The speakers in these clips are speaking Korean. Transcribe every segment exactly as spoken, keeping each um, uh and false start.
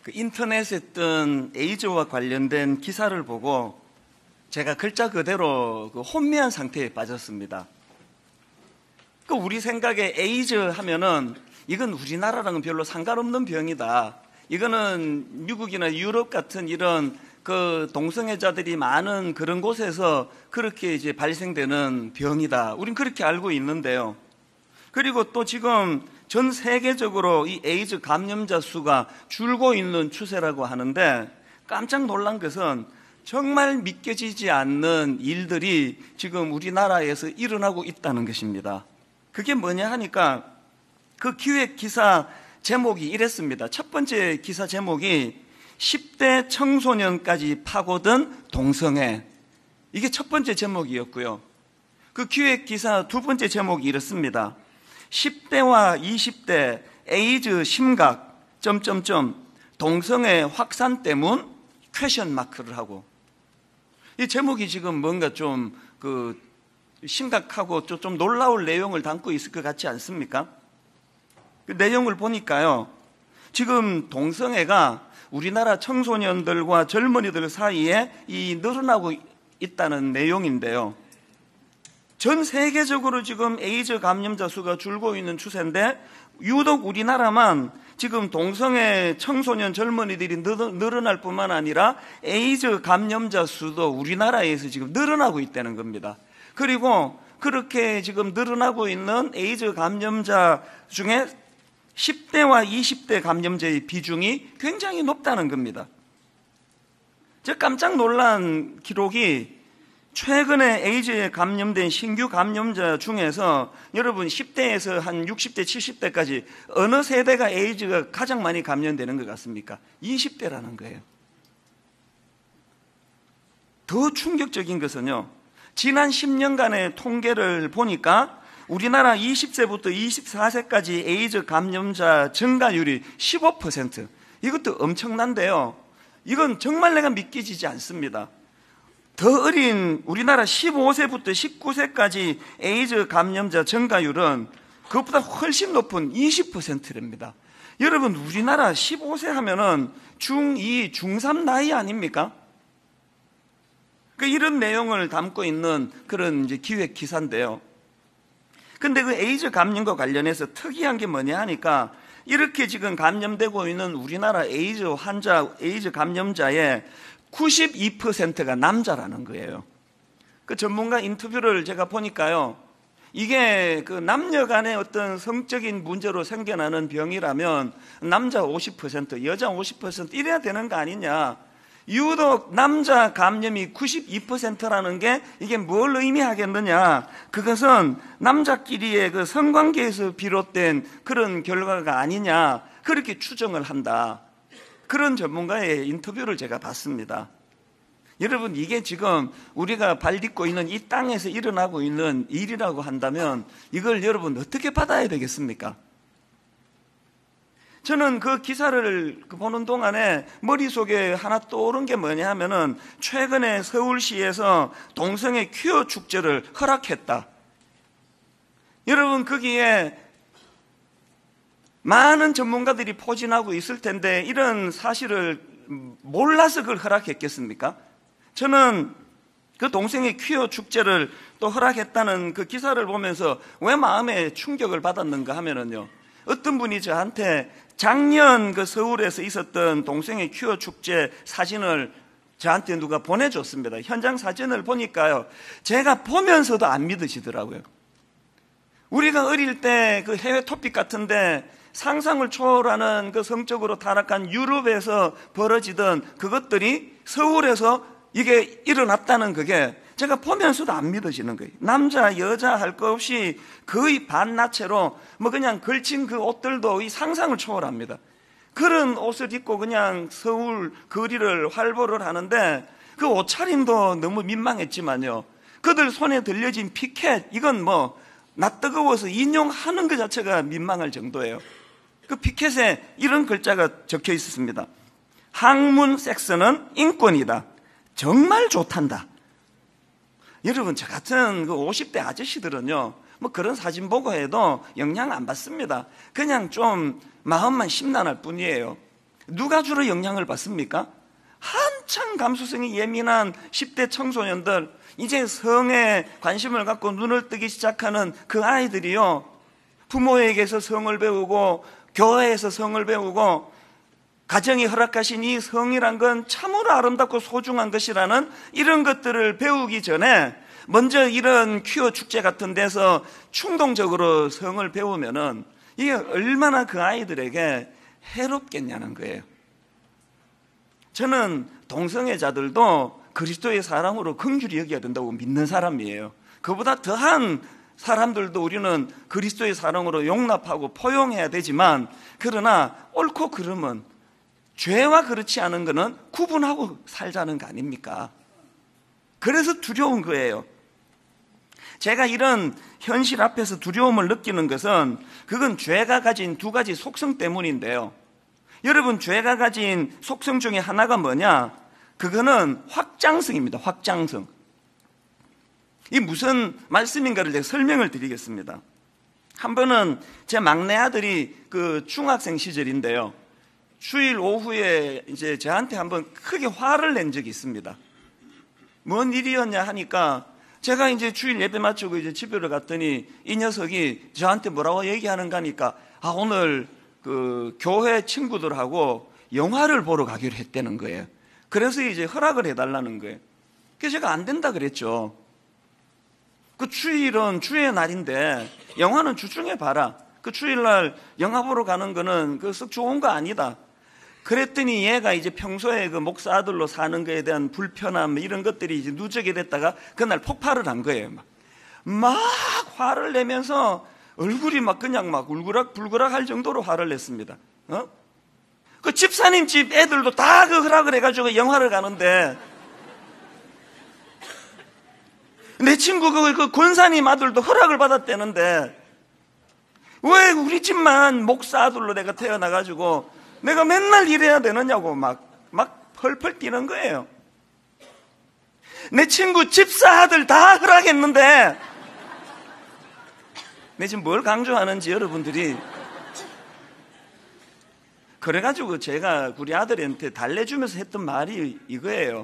그 인터넷에 뜬 에이즈와 관련된 기사를 보고 제가 글자 그대로 그 혼미한 상태에 빠졌습니다. 그 우리 생각에 에이즈 하면은 이건 우리나라랑은 별로 상관없는 병이다. 이거는 미국이나 유럽 같은 이런 그 동성애자들이 많은 그런 곳에서 그렇게 이제 발생되는 병이다. 우린 그렇게 알고 있는데요. 그리고 또 지금 전 세계적으로 이 에이즈 감염자 수가 줄고 있는 추세라고 하는데 깜짝 놀란 것은 정말 믿겨지지 않는 일들이 지금 우리나라에서 일어나고 있다는 것입니다. 그게 뭐냐 하니까 그 기획 기사 제목이 이랬습니다. 첫 번째 기사 제목이 십 대 청소년까지 파고든 동성애. 이게 첫 번째 제목이었고요. 그 기획 기사 두 번째 제목이 이렇습니다. 십 대와 이십 대 에이즈 심각 점점점 동성애 확산 때문 퀘션 마크를 하고, 이 제목이 지금 뭔가 좀 그 심각하고 좀 놀라울 내용을 담고 있을 것 같지 않습니까? 그 내용을 보니까요, 지금 동성애가 우리나라 청소년들과 젊은이들 사이에 이 늘어나고 있다는 내용인데요. 전 세계적으로 지금 에이즈 감염자 수가 줄고 있는 추세인데 유독 우리나라만 지금 동성애 청소년 젊은이들이 늘어날 뿐만 아니라 에이즈 감염자 수도 우리나라에서 지금 늘어나고 있다는 겁니다. 그리고 그렇게 지금 늘어나고 있는 에이즈 감염자 중에 십 대와 이십 대 감염자의 비중이 굉장히 높다는 겁니다. 제가 깜짝 놀란 기록이 최근에 에이즈에 감염된 신규 감염자 중에서 여러분 십 대에서 한 육십 대, 칠십 대까지 어느 세대가 에이즈가 가장 많이 감염되는 것 같습니까? 이십 대라는 거예요. 더 충격적인 것은요, 지난 십 년간의 통계를 보니까 우리나라 이십 세부터 이십사 세까지 에이즈 감염자 증가율이 십오 퍼센트. 이것도 엄청난데요. 이건 정말 내가 믿기지 않습니다. 더 어린 우리나라 십오 세부터 십구 세까지 에이즈 감염자 증가율은 그것보다 훨씬 높은 이십 퍼센트랍니다. 여러분, 우리나라 십오 세 하면은 중이, 중삼 나이 아닙니까? 그 이런 내용을 담고 있는 그런 이제 기획 기사인데요. 근데 그 에이즈 감염과 관련해서 특이한 게 뭐냐 하니까 이렇게 지금 감염되고 있는 우리나라 에이즈 환자, 에이즈 감염자의 구십이 퍼센트가 남자라는 거예요. 그 전문가 인터뷰를 제가 보니까요, 이게 그 남녀 간의 어떤 성적인 문제로 생겨나는 병이라면 남자 오십 퍼센트, 여자 오십 퍼센트 이래야 되는 거 아니냐. 유독 남자 감염이 구십이 퍼센트라는 게 이게 뭘 의미하겠느냐. 그것은 남자끼리의 그 성관계에서 비롯된 그런 결과가 아니냐. 그렇게 추정을 한다. 그런 전문가의 인터뷰를 제가 봤습니다. 여러분, 이게 지금 우리가 발 딛고 있는 이 땅에서 일어나고 있는 일이라고 한다면 이걸 여러분 어떻게 받아야 되겠습니까? 저는 그 기사를 보는 동안에 머릿속에 하나 떠오른 게 뭐냐 하면은 최근에 서울시에서 동성애 퀴어 축제를 허락했다. 여러분, 거기에 많은 전문가들이 포진하고 있을 텐데 이런 사실을 몰라서 그걸 허락했겠습니까? 저는 그 동성애 퀴어 축제를 또 허락했다는 그 기사를 보면서 왜 마음에 충격을 받았는가 하면은요, 어떤 분이 저한테 작년 그 서울에서 있었던 동성애 퀴어 축제 사진을 저한테 누가 보내줬습니다. 현장 사진을 보니까요, 제가 보면서도 안 믿어지더라고요. 우리가 어릴 때 그 해외 토픽 같은데 상상을 초월하는 그 성적으로 타락한 유럽에서 벌어지던 그것들이 서울에서 이게 일어났다는 그게 제가 보면서도 안 믿어지는 거예요. 남자, 여자 할 것 없이 거의 반나체로 뭐 그냥 걸친 그 옷들도 이 상상을 초월합니다. 그런 옷을 입고 그냥 서울 거리를 활보를 하는데 그 옷차림도 너무 민망했지만요, 그들 손에 들려진 피켓, 이건 뭐 낯뜨거워서 인용하는 것 자체가 민망할 정도예요. 그 피켓에 이런 글자가 적혀 있었습니다. 학문 섹스는 인권이다. 정말 좋단다. 여러분, 저 같은 그 오십 대 아저씨들은요, 뭐 그런 사진 보고 해도 영향 안 받습니다. 그냥 좀 마음만 심란할 뿐이에요. 누가 주로 영향을 받습니까? 한창 감수성이 예민한 십 대 청소년들, 이제 성에 관심을 갖고 눈을 뜨기 시작하는 그 아이들이요, 부모에게서 성을 배우고 교회에서 성을 배우고 가정이 허락하신 이 성이란 건 참으로 아름답고 소중한 것이라는 이런 것들을 배우기 전에 먼저 이런 퀴어 축제 같은 데서 충동적으로 성을 배우면은 이게 얼마나 그 아이들에게 해롭겠냐는 거예요. 저는 동성애자들도 그리스도의 사랑으로 긍휼히 여겨야 된다고 믿는 사람이에요. 그보다 더한 사람들도 우리는 그리스도의 사랑으로 용납하고 포용해야 되지만, 그러나 옳고 그름은, 죄와 그렇지 않은 거는 구분하고 살자는 거 아닙니까? 그래서 두려운 거예요. 제가 이런 현실 앞에서 두려움을 느끼는 것은 그건 죄가 가진 두 가지 속성 때문인데요. 여러분, 죄가 가진 속성 중에 하나가 뭐냐? 그거는 확장성입니다. 확장성. 이 무슨 말씀인가를 제가 설명을 드리겠습니다. 한 번은 제 막내 아들이 그 중학생 시절인데요, 주일 오후에 이제 저한테 한번 크게 화를 낸 적이 있습니다. 뭔 일이었냐 하니까 제가 이제 주일 예배 마치고 이제 집으로 갔더니 이 녀석이 저한테 뭐라고 얘기하는가 하니까, 아, 오늘 그 교회 친구들하고 영화를 보러 가기로 했다는 거예요. 그래서 이제 허락을 해달라는 거예요. 그래서 제가 안 된다 그랬죠. 그 주일은 주의 날인데 영화는 주중에 봐라. 그 주일날 영화 보러 가는 거는 그 썩 좋은 거 아니다. 그랬더니 얘가 이제 평소에 그 목사 아들로 사는 거에 대한 불편함 이런 것들이 이제 누적이 됐다가 그날 폭발을 한 거예요. 막, 막 화를 내면서 얼굴이 막 그냥 막 울그락불그락 할 정도로 화를 냈습니다. 어? 그 집사님 집 애들도 다 그 허락을 해가지고 영화를 가는데, 내 친구 그, 그 권사님 아들도 허락을 받았다는데 왜 우리 집만 목사 아들로 내가 태어나가지고 내가 맨날 이래야 되느냐고 막, 막 펄펄 뛰는 거예요. 내 친구 집사 아들 다 허락했는데, 내 지금 뭘 강조하는지 여러분들이. 그래가지고 제가 우리 아들한테 달래주면서 했던 말이 이거예요.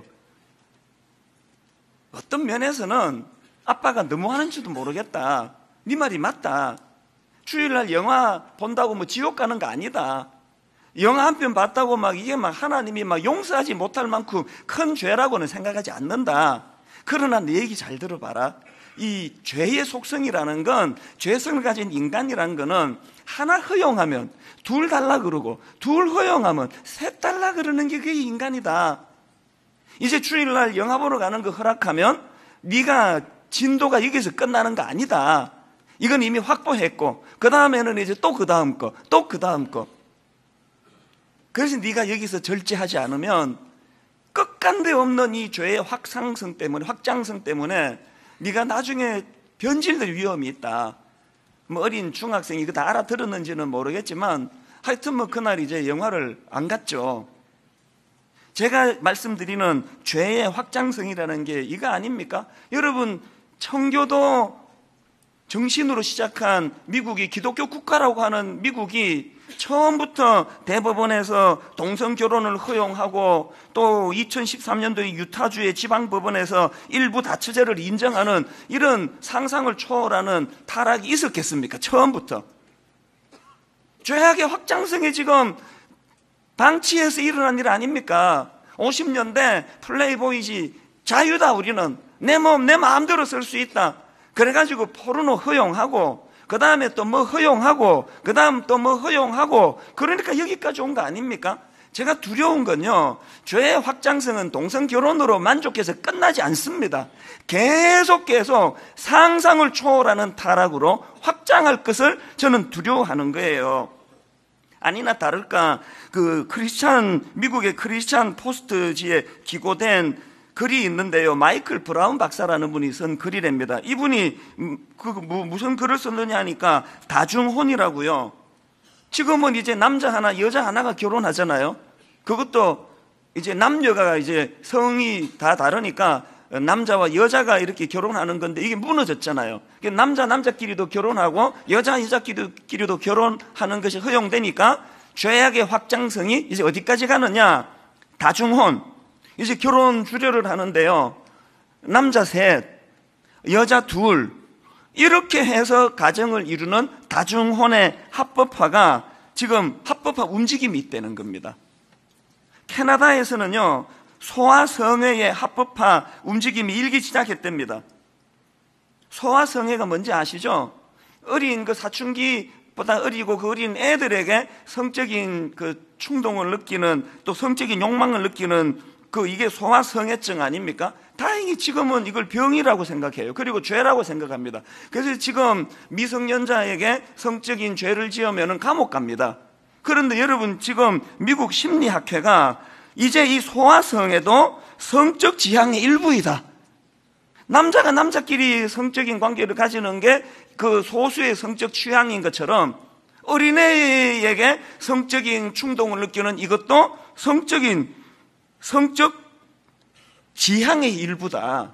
어떤 면에서는 아빠가 너무 하는지도 모르겠다. 네 말이 맞다. 주일날 영화 본다고 뭐 지옥 가는 거 아니다. 영화 한 편 봤다고 막 이게 막 하나님이 막 용서하지 못할 만큼 큰 죄라고는 생각하지 않는다. 그러나 내 얘기 잘 들어봐라. 이 죄의 속성이라는 건, 죄성을 가진 인간이라는 거는 하나 허용하면 둘 달라 그러고, 둘 허용하면 셋 달라 그러는 게 그게 인간이다. 이제 주일날 영화 보러 가는 거 허락하면 네가 진도가 여기서 끝나는 거 아니다. 이건 이미 확보했고, 그 다음에는 이제 또 그 다음 거, 또 그 다음 거. 그래서 네가 여기서 절제하지 않으면 끝간데 없는 이 죄의 확산성 때문에, 확장성 때문에 네가 나중에 변질될 위험이 있다. 뭐 어린 중학생이 이거 다 알아들었는지는 모르겠지만 하여튼 뭐 그날 이제 영화를 안 갔죠. 제가 말씀드리는 죄의 확장성이라는 게 이거 아닙니까? 여러분, 청교도 정신으로 시작한 미국이 기독교 국가라고 하는 미국이 처음부터 대법원에서 동성결혼을 허용하고, 또 이천십삼 년도에 유타주의 지방법원에서 일부 다처제를 인정하는 이런 상상을 초월하는 타락이 있었겠습니까? 처음부터. 죄악의 확장성이 지금 방치해서 일어난 일 아닙니까? 오십 년대 플레이보이지, 자유다 우리는, 내 몸 내 마음대로 쓸 수 있다. 그래가지고 포르노 허용하고, 그 다음에 또 뭐 허용하고, 그 다음 또 뭐 허용하고, 그러니까 여기까지 온 거 아닙니까? 제가 두려운 건요, 죄의 확장성은 동성결혼으로 만족해서 끝나지 않습니다. 계속 계속 상상을 초월하는 타락으로 확장할 것을 저는 두려워하는 거예요. 아니나 다를까 그 크리스찬, 미국의 크리스찬 포스트지에 기고된 글이 있는데요, 마이클 브라운 박사라는 분이 쓴 글이랍니다. 이분이 그 무슨 글을 썼느냐 하니까 다중혼이라고요. 지금은 이제 남자 하나 여자 하나가 결혼하잖아요. 그것도 이제 남녀가 이제 성이 다 다르니까 남자와 여자가 이렇게 결혼하는 건데 이게 무너졌잖아요. 남자 남자끼리도 결혼하고 여자 여자끼리도 결혼하는 것이 허용되니까 죄악의 확장성이 이제 어디까지 가느냐? 다중혼. 이제 결혼 주례를 하는데요. 남자 셋, 여자 둘, 이렇게 해서 가정을 이루는 다중혼의 합법화가 지금 합법화 움직임이 있다는 겁니다. 캐나다에서는요, 소아성애의 합법화 움직임이 일기 시작했답니다. 소아성애가 뭔지 아시죠? 어린 그 사춘기보다 어리고 그 어린 애들에게 성적인 그 충동을 느끼는, 또 성적인 욕망을 느끼는 그 이게 소아성애증 아닙니까? 다행히 지금은 이걸 병이라고 생각해요. 그리고 죄라고 생각합니다. 그래서 지금 미성년자에게 성적인 죄를 지으면 감옥 갑니다. 그런데 여러분, 지금 미국 심리학회가 이제 이 소아성애도 성적 지향의 일부이다. 남자가 남자끼리 성적인 관계를 가지는 게 그 소수의 성적 취향인 것처럼 어린애에게 성적인 충동을 느끼는 이것도 성적인 성적 지향의 일부다.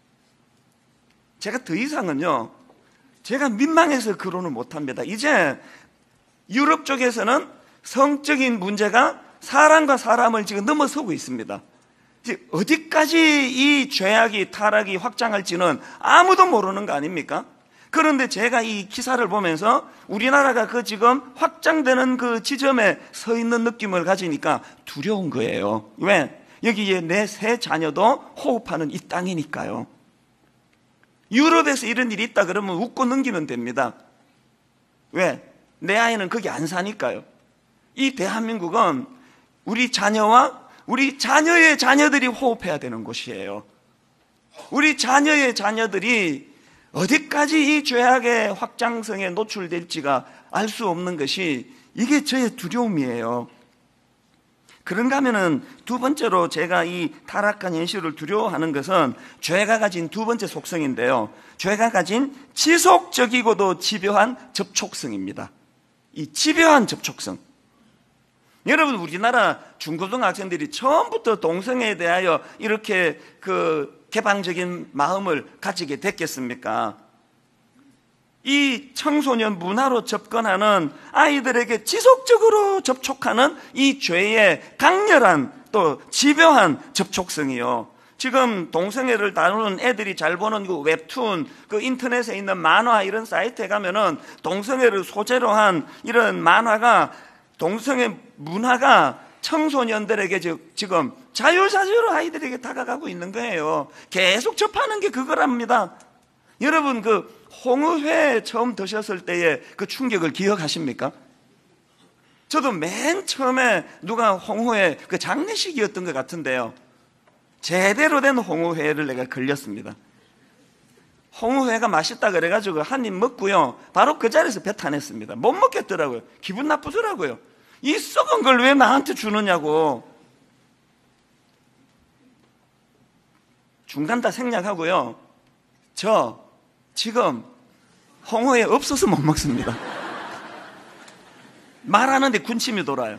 제가 더 이상은요, 제가 민망해서 그러는 못합니다. 이제 유럽 쪽에서는 성적인 문제가 사람과 사람을 지금 넘어서고 있습니다. 이제 어디까지 이 죄악이 타락이 확장할지는 아무도 모르는 거 아닙니까? 그런데 제가 이 기사를 보면서 우리나라가 그 지금 확장되는 그 지점에 서 있는 느낌을 가지니까 두려운 거예요. 왜? 여기에 내 세 자녀도 호흡하는 이 땅이니까요. 유럽에서 이런 일이 있다 그러면 웃고 넘기면 됩니다. 왜? 내 아이는 거기 안 사니까요. 이 대한민국은 우리 자녀와 우리 자녀의 자녀들이 호흡해야 되는 곳이에요. 우리 자녀의 자녀들이 어디까지 이 죄악의 확장성에 노출될지가 알 수 없는 것이 이게 저의 두려움이에요. 그런가 하면은 두 번째로 제가 이 타락한 현실을 두려워하는 것은 죄가 가진 두 번째 속성인데요. 죄가 가진 지속적이고도 집요한 접촉성입니다. 이 집요한 접촉성. 여러분, 우리나라 중고등학생들이 처음부터 동성애에 대하여 이렇게 그 개방적인 마음을 가지게 됐겠습니까? 이 청소년 문화로 접근하는 아이들에게 지속적으로 접촉하는 이 죄의 강렬한 또 집요한 접촉성이요. 지금 동성애를 다루는 애들이 잘 보는 그 웹툰, 그 인터넷에 있는 만화 이런 사이트에 가면은 동성애를 소재로 한 이런 만화가, 동성애 문화가 청소년들에게 지금 자유자재로 아이들에게 다가가고 있는 거예요. 계속 접하는 게 그거랍니다. 여러분, 그 홍어회 처음 드셨을 때의 그 충격을 기억하십니까? 저도 맨 처음에 누가 홍어회 그 장례식이었던 것 같은데요, 제대로 된 홍어회를 내가 걸렸습니다. 홍어회가 맛있다 그래가지고 한 입 먹고요, 바로 그 자리에서 배탈냈습니다. 못 먹겠더라고요. 기분 나쁘더라고요. 이 썩은 걸 왜 나한테 주느냐고. 중간 다 생략하고요, 저 지금 홍어회 없어서 못 먹습니다. 말하는데 군침이 돌아요.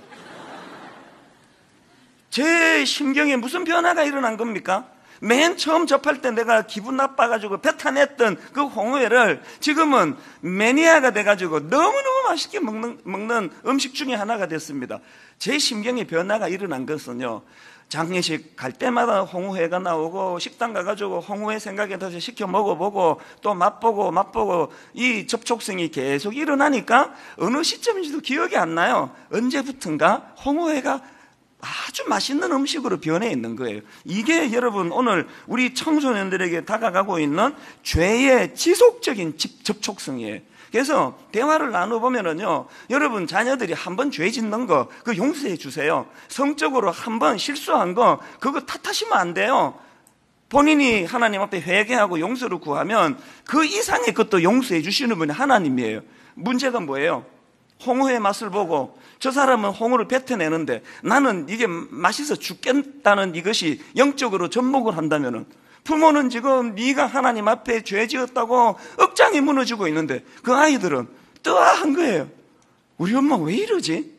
제 심경에 무슨 변화가 일어난 겁니까? 맨 처음 접할 때 내가 기분 나빠가지고 배탄했던 그 홍어회를 지금은 매니아가 돼가지고 너무너무 맛있게 먹는, 먹는 음식 중에 하나가 됐습니다. 제 심경의 변화가 일어난 것은요, 장례식 갈 때마다 홍어회가 나오고 식당 가가지고 홍어회 생각에 더서 시켜 먹어보고 또 맛보고 맛보고 이 접촉성이 계속 일어나니까 어느 시점인지도 기억이 안 나요. 언제부턴가 홍어회가 아주 맛있는 음식으로 변해 있는 거예요. 이게 여러분 오늘 우리 청소년들에게 다가가고 있는 죄의 지속적인 접촉성이에요. 그래서 대화를 나눠보면은요, 여러분 자녀들이 한번 죄 짓는 거 그거 용서해 주세요. 성적으로 한번 실수한 거 그거 탓하시면 안 돼요. 본인이 하나님 앞에 회개하고 용서를 구하면 그 이상의 것도 용서해 주시는 분이 하나님이에요. 문제가 뭐예요? 홍어의 맛을 보고 저 사람은 홍어를 뱉어내는데 나는 이게 맛있어 죽겠다는 이것이 영적으로 접목을 한다면은, 부모는 지금 네가 하나님 앞에 죄 지었다고 억장이 무너지고 있는데 그 아이들은 뜨아한 거예요. 우리 엄마 왜 이러지?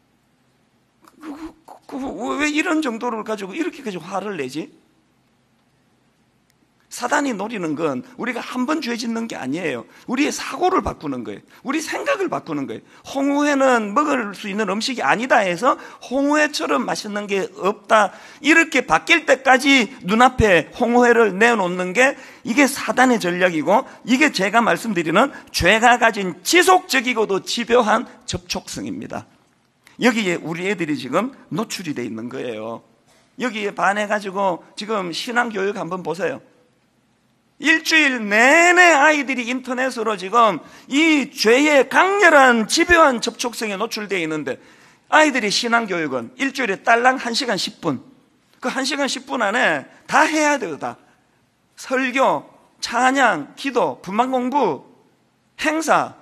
그, 그, 그, 왜 이런 정도를 가지고 이렇게까지 화를 내지? 사단이 노리는 건 우리가 한 번 죄 짓는 게 아니에요. 우리의 사고를 바꾸는 거예요. 우리 생각을 바꾸는 거예요. 홍어회는 먹을 수 있는 음식이 아니다 해서 홍어회처럼 맛있는 게 없다, 이렇게 바뀔 때까지 눈앞에 홍어회를 내놓는 게 이게 사단의 전략이고, 이게 제가 말씀드리는 죄가 가진 지속적이고도 집요한 접촉성입니다. 여기에 우리 애들이 지금 노출이 돼 있는 거예요. 여기에 반해가지고 지금 신앙교육 한번 보세요. 일주일 내내 아이들이 인터넷으로 지금 이 죄의 강렬한 집요한 접촉성에 노출되어 있는데, 아이들이 신앙교육은 일주일에 딸랑 한 시간 십 분, 그 한 시간 십 분 안에 다 해야 되다. 설교, 찬양, 기도, 분만 공부, 행사.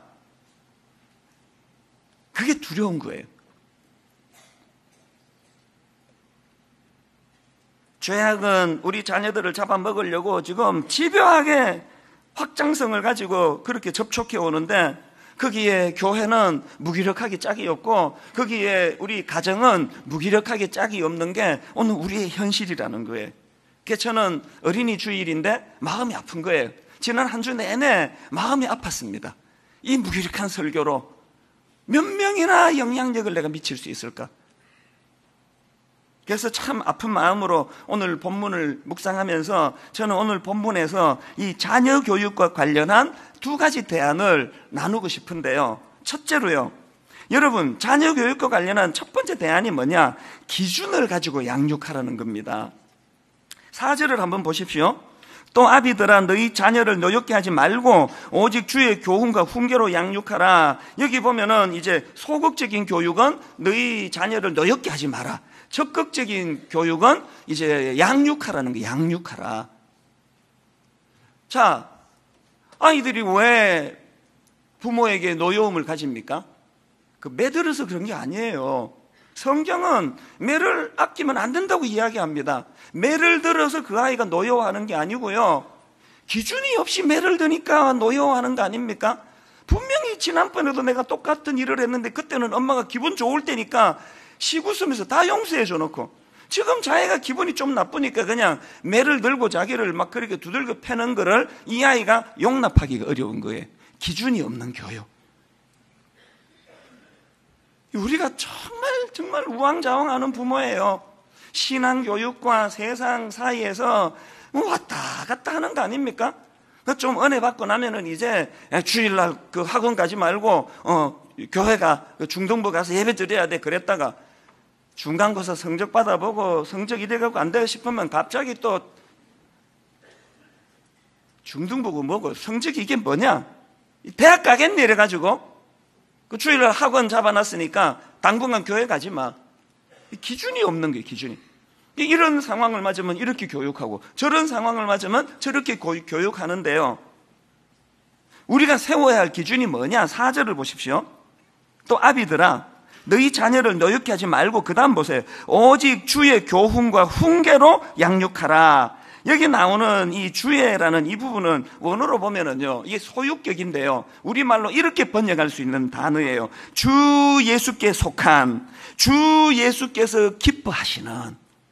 그게 두려운 거예요. 죄악은 우리 자녀들을 잡아먹으려고 지금 집요하게 확장성을 가지고 그렇게 접촉해 오는데, 거기에 교회는 무기력하게 짝이 없고, 거기에 우리 가정은 무기력하게 짝이 없는 게 오늘 우리의 현실이라는 거예요. 그래서 저는 어린이 주일인데 마음이 아픈 거예요. 지난 한 주 내내 마음이 아팠습니다. 이 무기력한 설교로 몇 명이나 영향력을 내가 미칠 수 있을까? 그래서 참 아픈 마음으로 오늘 본문을 묵상하면서 저는 오늘 본문에서 이 자녀 교육과 관련한 두 가지 대안을 나누고 싶은데요. 첫째로요, 여러분, 자녀 교육과 관련한 첫 번째 대안이 뭐냐? 기준을 가지고 양육하라는 겁니다. 사 절을 한번 보십시오. 또 아비들아, 너희 자녀를 노엽게 하지 말고 오직 주의 교훈과 훈계로 양육하라. 여기 보면은 이제 소극적인 교육은 너희 자녀를 노엽게 하지 마라. 적극적인 교육은 이제 양육하라는 거, 양육하라. 자, 아이들이 왜 부모에게 노여움을 가집니까? 그 매들어서 그런 게 아니에요. 성경은 매를 아끼면 안 된다고 이야기합니다. 매를 들어서 그 아이가 노여워하는 게 아니고요, 기준이 없이 매를 드니까 노여워하는 거 아닙니까? 분명히 지난번에도 내가 똑같은 일을 했는데 그때는 엄마가 기분 좋을 때니까 시구쓰면서 다 용서해 줘 놓고, 지금 자기가 기분이 좀 나쁘니까 그냥 매를 들고 자기를 막 그렇게 두들겨 패는 거를 이 아이가 용납하기가 어려운 거예요. 기준이 없는 교육. 우리가 정말 정말 우왕좌왕하는 부모예요. 신앙교육과 세상 사이에서 왔다 갔다 하는 거 아닙니까? 좀 은혜 받고 나면은 이제 주일날 그 학원 가지 말고 어 교회가 중동부 가서 예배 드려야 돼 그랬다가 중간고사 성적 받아보고 성적 이래갖고 안 돼 싶으면 갑자기 또 중등부고 뭐고 성적이 이게 뭐냐? 대학 가겠네 이래가지고 그 주일날 학원 잡아놨으니까 당분간 교회 가지 마. 기준이 없는 거예요, 기준이. 이런 상황을 맞으면 이렇게 교육하고 저런 상황을 맞으면 저렇게 교육하는데요, 우리가 세워야 할 기준이 뭐냐? 사 절을 보십시오. 또 아비들아, 너희 자녀를 노엽게 하지 말고 그 다음 보세요. 오직 주의 교훈과 훈계로 양육하라. 여기 나오는 이 주의라는 이 부분은 원어로 보면은요, 이게 소유격인데요, 우리말로 이렇게 번역할 수 있는 단어예요. 주 예수께 속한, 주 예수께서 기뻐하시는.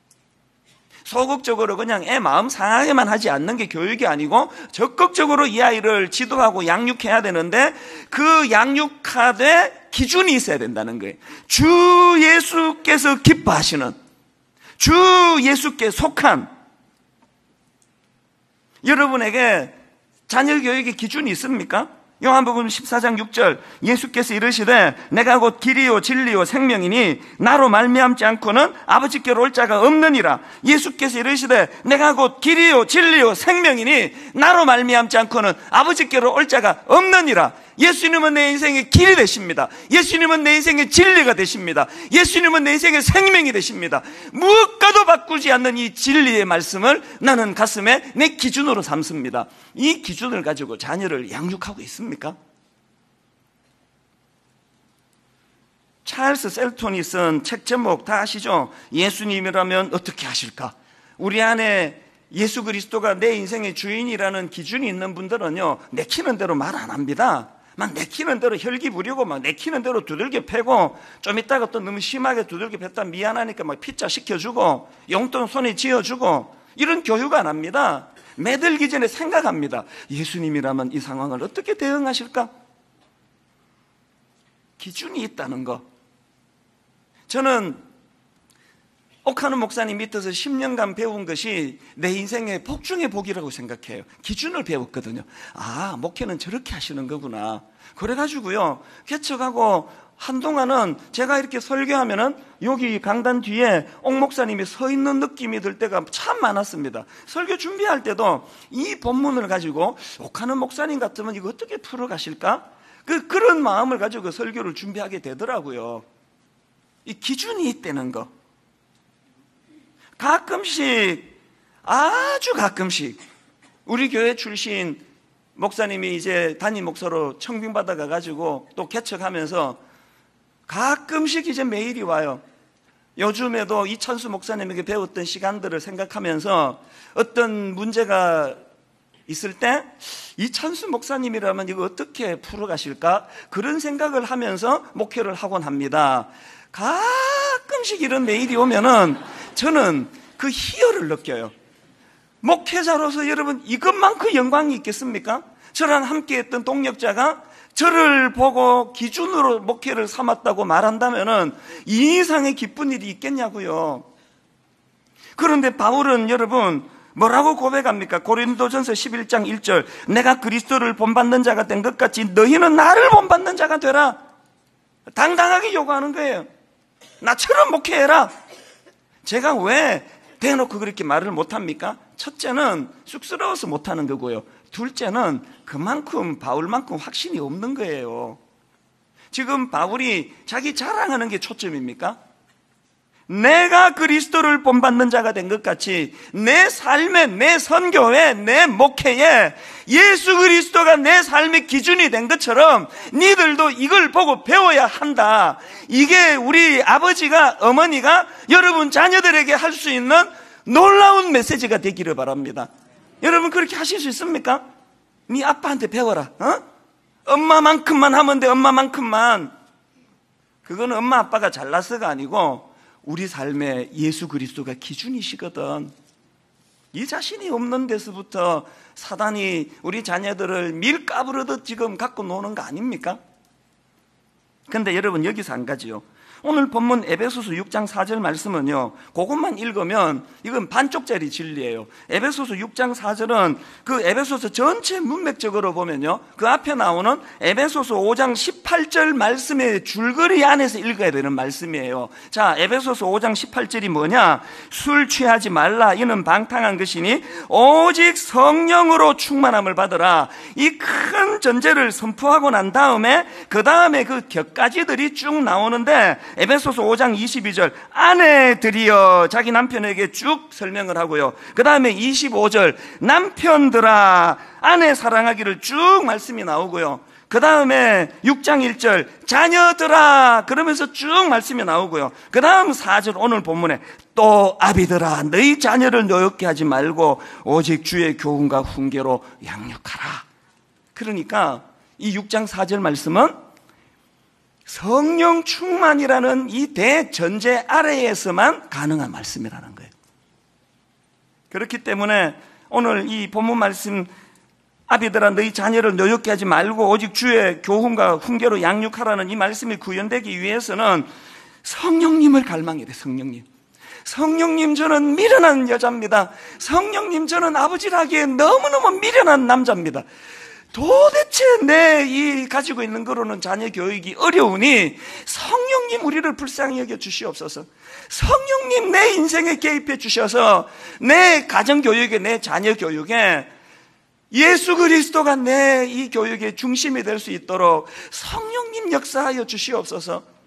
소극적으로 그냥 애 마음 상하게만 하지 않는 게 교육이 아니고 적극적으로 이 아이를 지도하고 양육해야 되는데, 그 양육하되 기준이 있어야 된다는 거예요. 주 예수께서 기뻐하시는, 주 예수께 속한. 여러분에게 자녀 교육의 기준이 있습니까? 요한복음 십사 장 육 절, 예수께서 이르시되 내가 곧 길이요 진리요 생명이니 나로 말미암지 않고는 아버지께로 올 자가 없느니라. 예수께서 이르시되 내가 곧 길이요 진리요 생명이니 나로 말미암지 않고는 아버지께로 올 자가 없느니라. 예수님은 내 인생의 길이 되십니다. 예수님은 내 인생의 진리가 되십니다. 예수님은 내 인생의 생명이 되십니다. 무엇과도 바꾸지 않는 이 진리의 말씀을 나는 가슴에 내 기준으로 삼습니다. 이 기준을 가지고 자녀를 양육하고 있습니까? 찰스 셀톤이 쓴 책 제목 다 아시죠? 예수님이라면 어떻게 하실까? 우리 안에 예수 그리스도가 내 인생의 주인이라는 기준이 있는 분들은요, 내키는 대로 말 안 합니다. 막 내키는 대로 혈기 부리고 막 내키는 대로 두들겨 패고, 좀 있다가 또 너무 심하게 두들겨 팼다 미안하니까 막 피자 시켜주고 용돈 손에 쥐어주고, 이런 교육 안 합니다. 매들기 전에 생각합니다. 예수님이라면 이 상황을 어떻게 대응하실까? 기준이 있다는 거. 저는 옥하는 목사님 밑에서 십 년간 배운 것이 내 인생의 복 중의 복이라고 생각해요. 기준을 배웠거든요. 아, 목회는 저렇게 하시는 거구나. 그래가지고요, 개척하고 한동안은 제가 이렇게 설교하면은 여기 강단 뒤에 옥 목사님이 서 있는 느낌이 들 때가 참 많았습니다. 설교 준비할 때도 이 본문을 가지고 옥하는 목사님 같으면 이거 어떻게 풀어가실까? 그, 그런 마음을 가지고 설교를 준비하게 되더라고요. 이 기준이 있다는 거. 가끔씩, 아주 가끔씩, 우리 교회 출신 목사님이 이제 담임 목사로 청빙받아 가가지고 또 개척하면서 가끔씩 이제 메일이 와요. 요즘에도 이찬수 목사님에게 배웠던 시간들을 생각하면서 어떤 문제가 있을 때 이찬수 목사님이라면 이거 어떻게 풀어가실까? 그런 생각을 하면서 목회를 하곤 합니다. 가끔씩 이런 메일이 오면은 저는 그 희열을 느껴요. 목회자로서 여러분 이것만큼 영광이 있겠습니까? 저랑 함께 했던 동역자가 저를 보고 기준으로 목회를 삼았다고 말한다면은 이 이상의 기쁜 일이 있겠냐고요. 그런데 바울은 여러분 뭐라고 고백합니까? 고린도전서 십일 장 일 절, 내가 그리스도를 본받는 자가 된 것 같이 너희는 나를 본받는 자가 되라. 당당하게 요구하는 거예요. 나처럼 목회해라. 제가 왜 대놓고 그렇게 말을 못합니까? 첫째는 쑥스러워서 못하는 거고요. 둘째는 그만큼 바울만큼 확신이 없는 거예요. 지금 바울이 자기 자랑하는 게 초점입니까? 내가 그리스도를 본받는 자가 된 것 같이 내 삶에, 내 선교에, 내 목회에 예수 그리스도가 내 삶의 기준이 된 것처럼 니들도 이걸 보고 배워야 한다. 이게 우리 아버지가, 어머니가 여러분 자녀들에게 할 수 있는 놀라운 메시지가 되기를 바랍니다. 여러분 그렇게 하실 수 있습니까? 네 아빠한테 배워라. 어? 엄마만큼만 하면 돼. 엄마만큼만. 그거는 엄마 아빠가 잘나서가 아니고 우리 삶에 예수 그리스도가 기준이시거든. 이 자신이 없는 데서부터 사단이 우리 자녀들을 밀가부르듯 지금 갖고 노는 거 아닙니까? 근데 여러분 여기서 한 가지요. 오늘 본문 에베소서 육 장 사 절 말씀은요, 그것만 읽으면 이건 반쪽짜리 진리예요. 에베소서 육 장 사 절은 그 에베소서 전체 문맥적으로 보면요, 그 앞에 나오는 에베소서 오 장 십팔 절 말씀의 줄거리 안에서 읽어야 되는 말씀이에요. 자, 에베소서 오 장 십팔 절이 뭐냐? 술 취하지 말라. 이는 방탕한 것이니 오직 성령으로 충만함을 받으라. 이 큰 전제를 선포하고 난 다음에 그 다음에 그 격가지들이 쭉 나오는데 에베소서 오 장 이십이 절, 아내들이여 자기 남편에게 쭉 설명을 하고요. 그 다음에 이십오 절, 남편들아 아내 사랑하기를 쭉 말씀이 나오고요. 그 다음에 육 장 일 절, 자녀들아 그러면서 쭉 말씀이 나오고요. 그 다음 사 절 오늘 본문에 또 아비들아 너희 자녀를 노엽게 하지 말고 오직 주의 교훈과 훈계로 양육하라. 그러니까 이 육 장 사 절 말씀은 성령 충만이라는 이 대전제 아래에서만 가능한 말씀이라는 거예요. 그렇기 때문에 오늘 이 본문 말씀, 아비들아 너희 자녀를 노엽게 하지 말고 오직 주의 교훈과 훈계로 양육하라는 이 말씀이 구현되기 위해서는 성령님을 갈망해야 돼. 성령님. 성령님 저는 미련한 여자입니다. 성령님 저는 아버지라기에 너무너무 미련한 남자입니다. 도대체 내 이 가지고 있는 거로는 자녀 교육이 어려우니 성령님 우리를 불쌍히 여겨 주시옵소서. 성령님 내 인생에 개입해 주셔서 내 가정 교육에, 내 자녀 교육에 예수 그리스도가 내 이 교육의 중심이 될 수 있도록 성령님 역사하여 주시옵소서.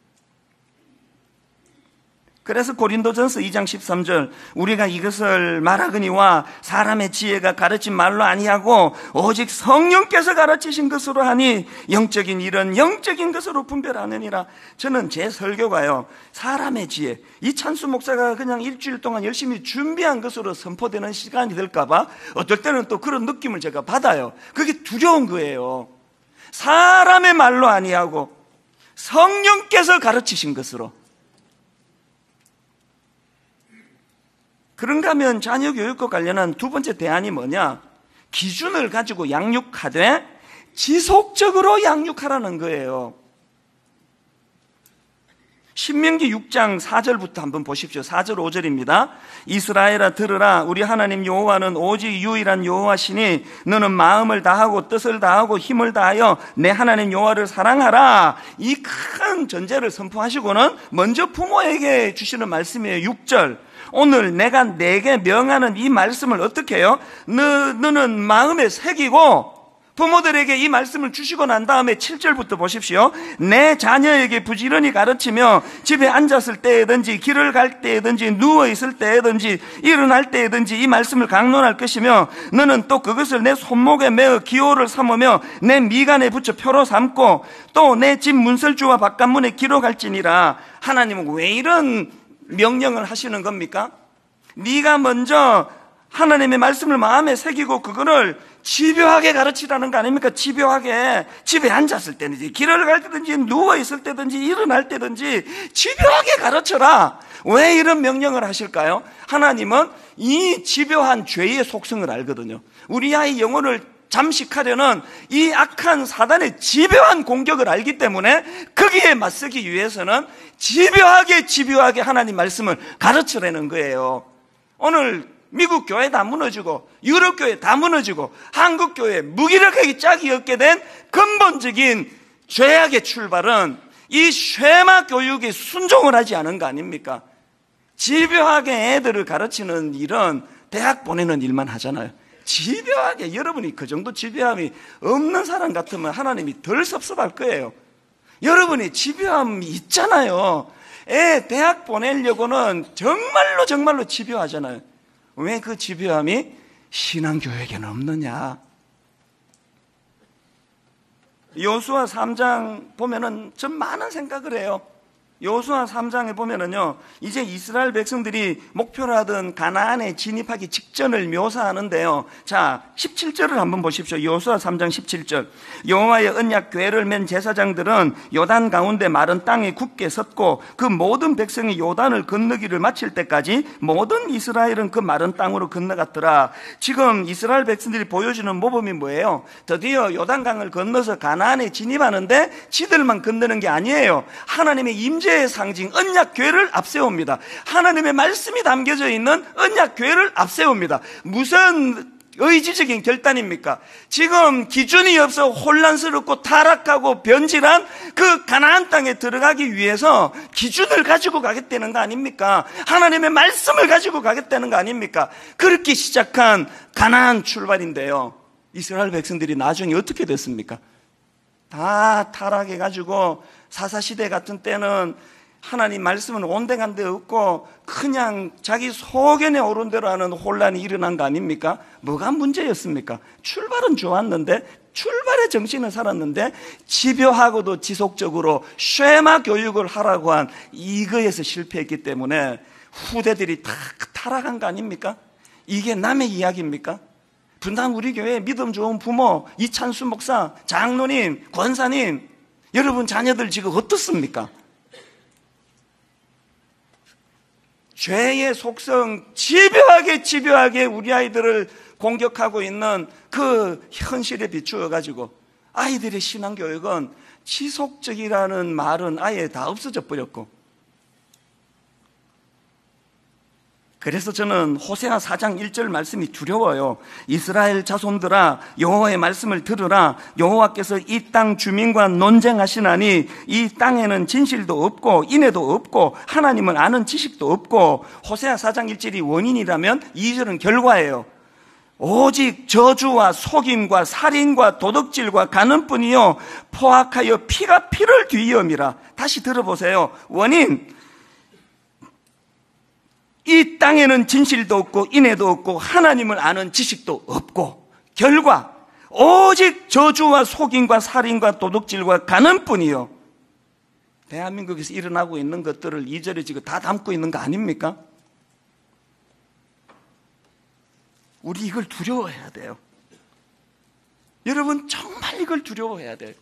그래서 고린도전서 이 장 십삼 절, 우리가 이것을 말하거니와 사람의 지혜가 가르친 말로 아니하고 오직 성령께서 가르치신 것으로 하니 영적인 일은 영적인 것으로 분별하느니라. 저는 제 설교가요, 사람의 지혜, 이찬수 목사가 그냥 일주일 동안 열심히 준비한 것으로 선포되는 시간이 될까 봐 어떨 때는 또 그런 느낌을 제가 받아요. 그게 두려운 거예요. 사람의 말로 아니하고 성령께서 가르치신 것으로. 그런가 하면 자녀 교육과 관련한 두 번째 대안이 뭐냐? 기준을 가지고 양육하되 지속적으로 양육하라는 거예요. 신명기 육 장 사 절부터 한번 보십시오. 사 절 오 절입니다. 이스라엘아 들으라. 우리 하나님 여호와는 오직 유일한 여호와시니 너는 마음을 다하고 뜻을 다하고 힘을 다하여 내 하나님 여호와를 사랑하라. 이 큰 전제를 선포하시고는 먼저 부모에게 주시는 말씀이에요. 육 절. 오늘 내가 내게 명하는 이 말씀을 어떻게 해요? 너, 너는 마음에 새기고, 부모들에게 이 말씀을 주시고 난 다음에 칠 절부터 보십시오. 내 자녀에게 부지런히 가르치며 집에 앉았을 때든지 길을 갈 때든지 누워있을 때든지 일어날 때든지 이 말씀을 강론할 것이며 너는 또 그것을 내 손목에 매어 기호를 삼으며 내 미간에 붙여 표로 삼고 또 내 집 문설주와 바깥문에 기록할지니라. 하나님은 왜 이런 명령을 하시는 겁니까? 네가 먼저 하나님의 말씀을 마음에 새기고 그거를 집요하게 가르치라는 거 아닙니까? 집요하게. 집에 앉았을 때든지 길을 갈 때든지 누워있을 때든지 일어날 때든지 집요하게 가르쳐라. 왜 이런 명령을 하실까요? 하나님은 이 집요한 죄의 속성을 알거든요. 우리 아이 영혼을 잠식하려는 이 악한 사단의 집요한 공격을 알기 때문에 거기에 맞서기 위해서는 집요하게 집요하게 하나님 말씀을 가르치라는 거예요. 오늘 미국 교회 다 무너지고 유럽 교회 다 무너지고 한국 교회 무기력하게 짝이 없게 된 근본적인 죄악의 출발은 이 쉐마 교육에 순종을 하지 않은 거 아닙니까? 집요하게 애들을 가르치는 일은 대학 보내는 일만 하잖아요. 집요하게, 여러분이 그 정도 집요함이 없는 사람 같으면 하나님이 덜 섭섭할 거예요. 여러분이 집요함이 있잖아요. 애 대학 보내려고는 정말로 정말로 집요하잖아요. 왜 그 집요함이 신앙교육에는 없느냐? 여호수아 삼 장 보면은 좀 많은 생각을 해요. 여호수아 삼 장에 보면은요, 이제 이스라엘 백성들이 목표로 하던 가나안에 진입하기 직전을 묘사하는데요. 자, 십칠 절을 한번 보십시오. 여호수아 삼 장 십칠 절. 여호와의 언약 궤를 맨 제사장들은 요단 가운데 마른 땅에 굳게 섰고 그 모든 백성이 요단을 건너기를 마칠 때까지 모든 이스라엘은 그 마른 땅으로 건너갔더라. 지금 이스라엘 백성들이 보여주는 모범이 뭐예요? 드디어 요단강을 건너서 가나안에 진입하는데 지들만 건너는 게 아니에요. 하나님의 임재 의 상징 언약궤를 앞세웁니다. 하나님의 말씀이 담겨져 있는 언약궤를 앞세웁니다. 무슨 의지적인 결단입니까? 지금 기준이 없어 혼란스럽고 타락하고 변질한 그 가나안 땅에 들어가기 위해서 기준을 가지고 가겠다는 거 아닙니까? 하나님의 말씀을 가지고 가겠다는 거 아닙니까? 그렇게 시작한 가나안 출발인데요, 이스라엘 백성들이 나중에 어떻게 됐습니까? 다 타락해가지고 사사시대 같은 때는 하나님 말씀은 온데간데 없고 그냥 자기 소견에 오른 대로 하는 혼란이 일어난 거 아닙니까? 뭐가 문제였습니까? 출발은 좋았는데, 출발의 정신은 살았는데 집요하고도 지속적으로 쉐마 교육을 하라고 한 이거에서 실패했기 때문에 후대들이 다 타락한 거 아닙니까? 이게 남의 이야기입니까? 분당 우리 교회 믿음 좋은 부모 이찬수 목사, 장로님, 권사님, 여러분 자녀들 지금 어떻습니까? 죄의 속성 집요하게 집요하게 우리 아이들을 공격하고 있는 그 현실에 비추어 가지고 아이들의 신앙교육은 지속적이라는 말은 아예 다 없어져 버렸고, 그래서 저는 호세아 사 장 일 절 말씀이 두려워요. 이스라엘 자손들아 여호와의 말씀을 들으라. 여호와께서 이 땅 주민과 논쟁하시나니 이 땅에는 진실도 없고 인애도 없고 하나님을 아는 지식도 없고. 호세아 사 장 일 절이 원인이라면 이 절은 결과예요. 오직 저주와 속임과 살인과 도둑질과 간음뿐이요 포악하여 피가 피를 뒤이음이라. 다시 들어보세요. 원인, 이 땅에는 진실도 없고 인애도 없고 하나님을 아는 지식도 없고. 결과, 오직 저주와 속임과 살인과 도둑질과 간음뿐이요. 대한민국에서 일어나고 있는 것들을 이 절에 지금 다 담고 있는 거 아닙니까? 우리 이걸 두려워해야 돼요. 여러분 정말 이걸 두려워해야 돼요.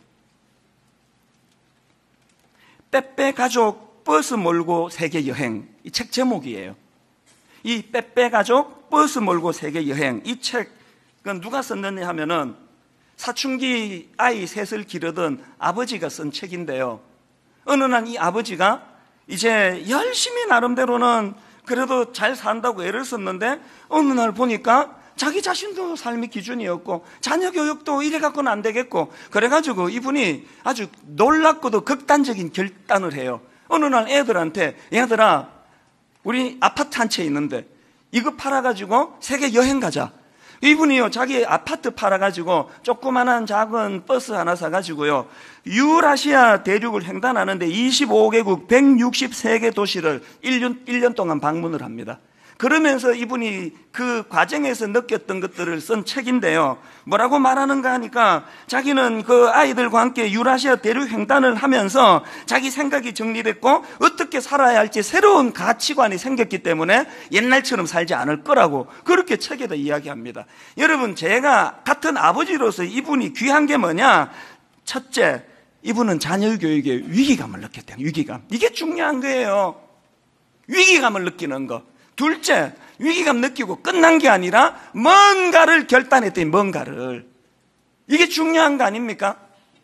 빼빼 가족 버스 몰고 세계 여행, 이 책 제목이에요. 이 빼빼 가족 버스 몰고 세계 여행, 이 책은 누가 썼느냐 하면은 사춘기 아이 셋을 기르던 아버지가 쓴 책인데요. 어느 날 이 아버지가 이제 열심히 나름대로는 그래도 잘 산다고 애를 썼는데 어느 날 보니까 자기 자신도 삶의 기준이었고 자녀 교육도 이래 갖고는 안 되겠고 그래가지고 이분이 아주 놀랍고도 극단적인 결단을 해요. 어느 날 애들한테 얘들아 우리 아파트 한 채 있는데 이거 팔아가지고 세계 여행 가자. 이분이요 자기 아파트 팔아가지고 조그만한 작은 버스 하나 사가지고요 유라시아 대륙을 횡단하는데 이십오 개국 백육십삼 개 도시를 일 년, 일 년 동안 방문을 합니다. 그러면서 이분이 그 과정에서 느꼈던 것들을 쓴 책인데요. 뭐라고 말하는가 하니까 자기는 그 아이들과 함께 유라시아 대륙 횡단을 하면서 자기 생각이 정리됐고 어떻게 살아야 할지 새로운 가치관이 생겼기 때문에 옛날처럼 살지 않을 거라고 그렇게 책에다 이야기합니다. 여러분 제가 같은 아버지로서 이분이 귀한 게 뭐냐? 첫째, 이분은 자녀 교육에 위기감을 느꼈대요. 위기감. 이게 중요한 거예요. 위기감을 느끼는 거. 둘째, 위기감 느끼고 끝난 게 아니라 뭔가를 결단했더니 뭔가를. 이게 중요한 거 아닙니까?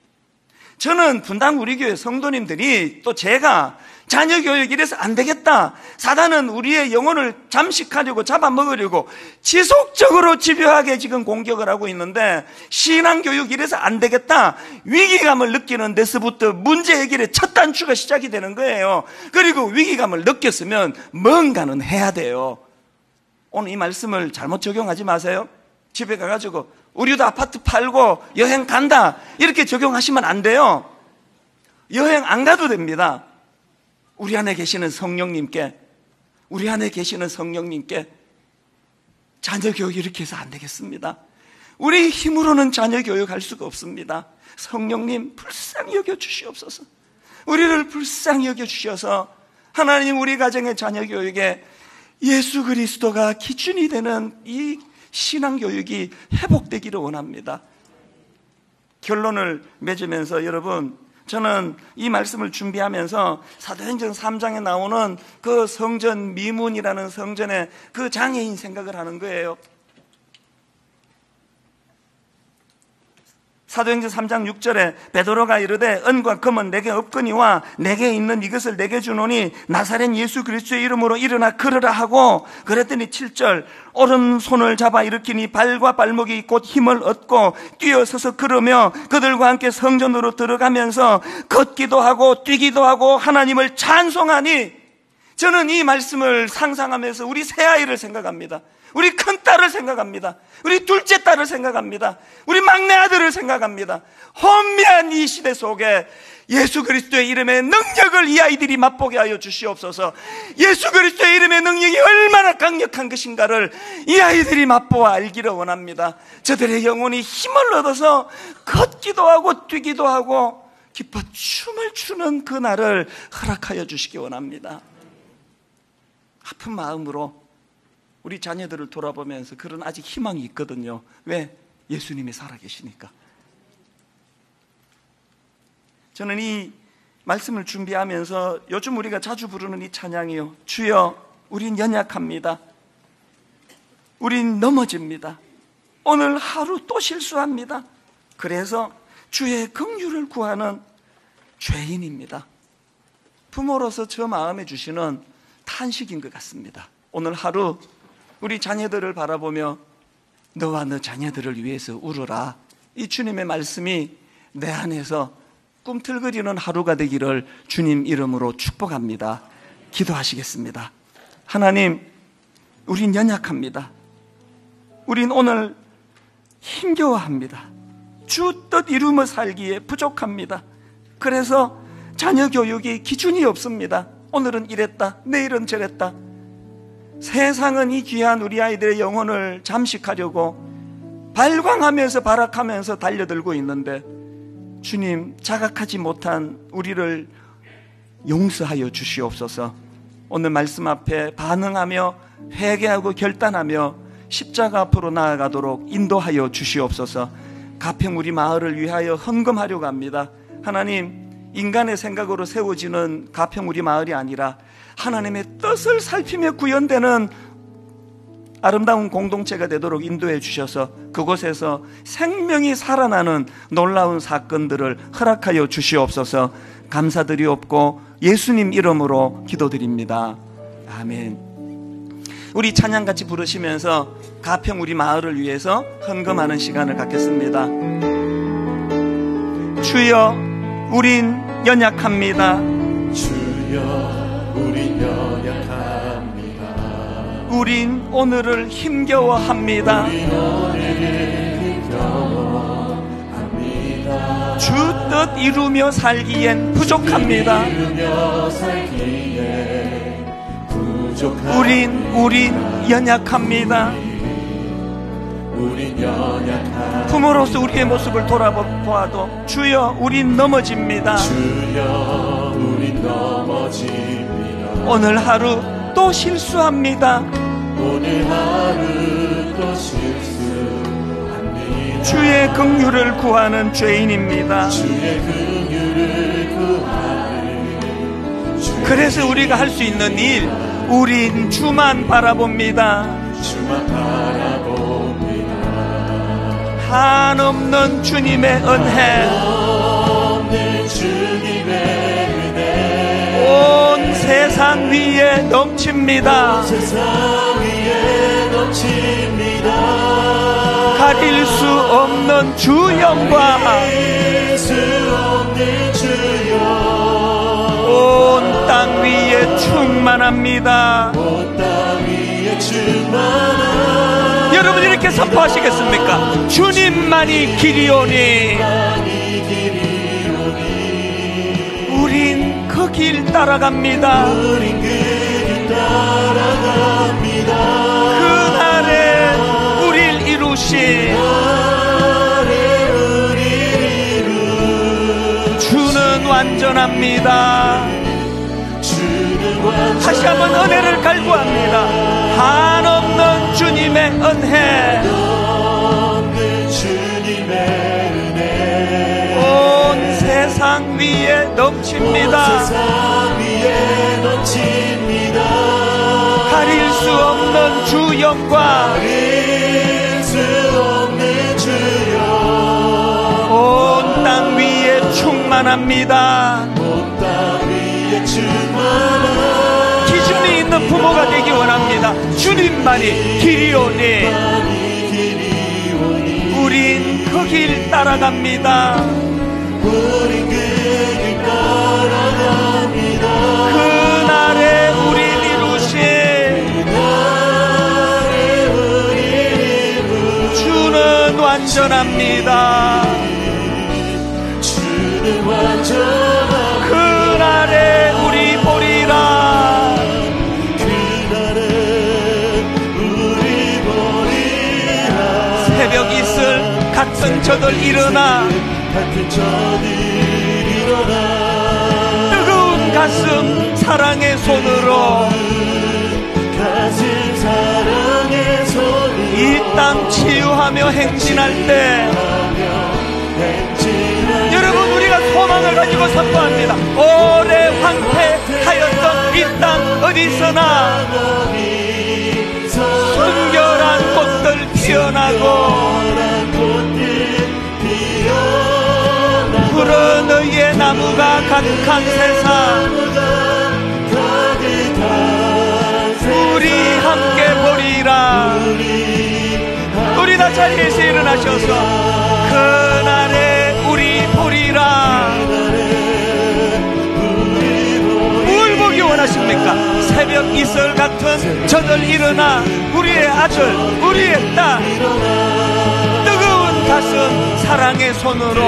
저는 분당 우리 교회 성도님들이 또 제가 자녀 교육 이래서 안 되겠다. 사단은 우리의 영혼을 잠식하려고 잡아먹으려고 지속적으로 집요하게 지금 공격을 하고 있는데 신앙교육 이래서 안 되겠다. 위기감을 느끼는 데서부터 문제 해결의 첫 단추가 시작이 되는 거예요. 그리고 위기감을 느꼈으면 뭔가는 해야 돼요. 오늘 이 말씀을 잘못 적용하지 마세요. 집에 가가지고 우리도 아파트 팔고 여행 간다 이렇게 적용하시면 안 돼요. 여행 안 가도 됩니다. 우리 안에 계시는 성령님께 우리 안에 계시는 성령님께 자녀 교육 이렇게 해서 안 되겠습니다. 우리 힘으로는 자녀 교육할 수가 없습니다. 성령님 불쌍히 여겨주시옵소서. 우리를 불쌍히 여겨주셔서 하나님 우리 가정의 자녀 교육에 예수 그리스도가 기준이 되는 이 신앙교육이 회복되기를 원합니다. 결론을 맺으면서 여러분 저는 이 말씀을 준비하면서 사도행전 삼 장에 나오는 그 성전 미문이라는 성전의 그 장애인 생각을 하는 거예요. 사도행전 삼 장 육 절에 베드로가 이르되 은과 금은 내게 없거니와 내게 있는 이것을 내게 주노니 나사렛 예수 그리스도의 이름으로 일어나 걸으라 하고 그랬더니 칠 절 오른손을 잡아 일으키니 발과 발목이 곧 힘을 얻고 뛰어서서 걸으며 그들과 함께 성전으로 들어가면서 걷기도 하고 뛰기도 하고 하나님을 찬송하니 저는 이 말씀을 상상하면서 우리 새아이를 생각합니다. 우리 큰딸을 생각합니다. 우리 둘째 딸을 생각합니다. 우리 막내 아들을 생각합니다. 혼미한 이 시대 속에 예수 그리스도의 이름의 능력을 이 아이들이 맛보게 하여 주시옵소서. 예수 그리스도의 이름의 능력이 얼마나 강력한 것인가를 이 아이들이 맛보아 알기를 원합니다. 저들의 영혼이 힘을 얻어서 걷기도 하고 뛰기도 하고 기뻐 춤을 추는 그날을 허락하여 주시기 원합니다. 아픈 마음으로 우리 자녀들을 돌아보면서 그런 아직 희망이 있거든요. 왜? 예수님이 살아계시니까. 저는 이 말씀을 준비하면서 요즘 우리가 자주 부르는 이 찬양이요. 주여, 우린 연약합니다. 우린 넘어집니다. 오늘 하루 또 실수합니다. 그래서 주의 긍휼을 구하는 죄인입니다. 부모로서 저 마음에 주시는 탄식인 것 같습니다. 오늘 하루 우리 자녀들을 바라보며 너와 너 자녀들을 위해서 울어라. 이 주님의 말씀이 내 안에서 꿈틀거리는 하루가 되기를 주님 이름으로 축복합니다. 기도하시겠습니다. 하나님, 우린 연약합니다. 우린 오늘 힘겨워합니다. 주 뜻 이루며 살기에 부족합니다. 그래서 자녀 교육이 기준이 없습니다. 오늘은 이랬다, 내일은 저랬다. 세상은 이 귀한 우리 아이들의 영혼을 잠식하려고 발광하면서 발악하면서 달려들고 있는데 주님, 자각하지 못한 우리를 용서하여 주시옵소서. 오늘 말씀 앞에 반응하며 회개하고 결단하며 십자가 앞으로 나아가도록 인도하여 주시옵소서. 가평 우리 마을을 위하여 헌금하려고 합니다. 하나님, 인간의 생각으로 세워지는 가평 우리 마을이 아니라 하나님의 뜻을 살피며 구현되는 아름다운 공동체가 되도록 인도해 주셔서 그곳에서 생명이 살아나는 놀라운 사건들을 허락하여 주시옵소서. 감사드리옵고 예수님 이름으로 기도드립니다. 아멘. 우리 찬양 같이 부르시면서 가평 우리 마을을 위해서 헌금하는 시간을 갖겠습니다. 주여 우린 연약합니다. 주여 우린 연약합니다. 우린 오늘을 힘겨워합니다. 우린 오늘을 힘겨워합니다. 주 뜻 이루며 살기엔 부족합니다. 이루며 살기에 부족합니다. 우린 우린 연약합니다. 우린 연약합니다. 부모로서 우리의 모습을 돌아보아도 주여 우린 넘어집니다. 주여 우린 넘어집니다. 오늘 하루 또 실수합니다. 오늘 하루 또 실수합니다. 주의 긍휼을 구하는 죄인입니다. 주의 긍휼을 구하는 죄인. 그래서 우리가 할 수 있는 일, 우린 주만 바라봅니다. 주만 바라봅니다. 한없는 주님의 은혜, 없는 주님의 은혜 온 세상 위에 넘칩니다. 세상 위에 넘칩니다. 가릴 수 없는 주 영광, 가릴 수 없는 주 영광 온 땅 위에 충만합니다. 온 땅 위에 충만합니다. 여러분 이렇게 선포하시겠습니까? 주님만이 길이오니 우린 그 길 따라갑니다. 우린 그 길 따라갑니다. 그날에 우릴 이루신 그날에 우릴 이루 주는 완전합니다. 주는 완전. 다시 한번 은혜를 갈구합니다. 한없는 주님의 은혜, 없는 주님의 은혜 온 세상 위에 넘칩니다. 세상 위에 넘칩니다. 가릴 수 없는 주 영광, 가릴 수 없는 주 영광 온 땅 위에 충만합니다. 온 땅 위에 충만합니다. 기준이 있는 부모가 되기 원합니다. 주님만이 길이오니 우린 그 길 따라갑니다. 우린 그 길 따라갑니다. 그날에 우릴 이루신 그날에 우릴 이루 주는 완전합니다. 주는 완전합니다. 그날에 우리 보리라. 그날에 우리 보리라. 새벽 이슬 같은 저들 일어나 같은 저들 일어나 뜨거운 가슴 사랑의 손으로 가슴 사랑의 손으로 이 땅 치유하며 행진할 때 행진할 여러분 우리가 소망을 가지고 선포합니다. 오래 황폐하였던 이 땅 어디서나 순결한 꽃들 피어나고 푸른 의의 나무가 가득한 세상, 우리 함께 보리라. 우리 다 자리에서 일어나셔서 그날에 우리 보리라. 뭘 보기 원하십니까? 새벽 이슬 같은 저들 일어나 우리의 아들 우리의 딸 뜨거운 가슴 사랑의 손으로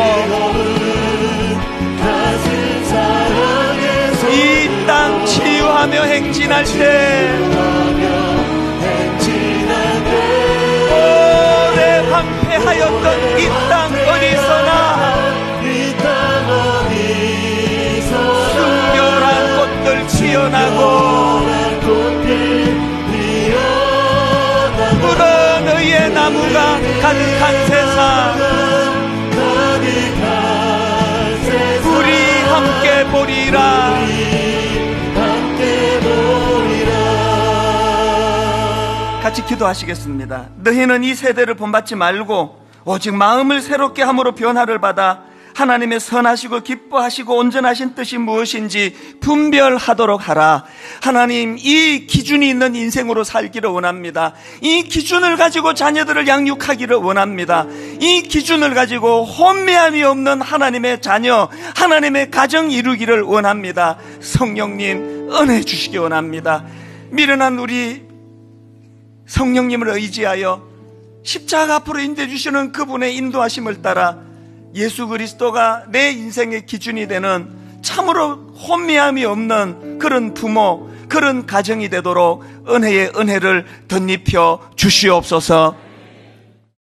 이 땅 치유하며 행진할 때 오래 황폐하였던 이 땅 어디서나 순결한 꽃들 피어나고 푸른 의의 나무가 가득한 세상, 우리 함께 보리라. 같이 기도하시겠습니다. 너희는 이 세대를 본받지 말고 오직 마음을 새롭게 함으로 변화를 받아 하나님의 선하시고 기뻐하시고 온전하신 뜻이 무엇인지 분별하도록 하라. 하나님, 이 기준이 있는 인생으로 살기를 원합니다. 이 기준을 가지고 자녀들을 양육하기를 원합니다. 이 기준을 가지고 혼미함이 없는 하나님의 자녀, 하나님의 가정 이루기를 원합니다. 성령님, 은혜 주시기 원합니다. 미련한 우리 성령님을 의지하여 십자가 앞으로 인도해 주시는 그분의 인도하심을 따라 예수 그리스도가 내 인생의 기준이 되는 참으로 혼미함이 없는 그런 부모, 그런 가정이 되도록 은혜의 은혜를 덧입혀 주시옵소서.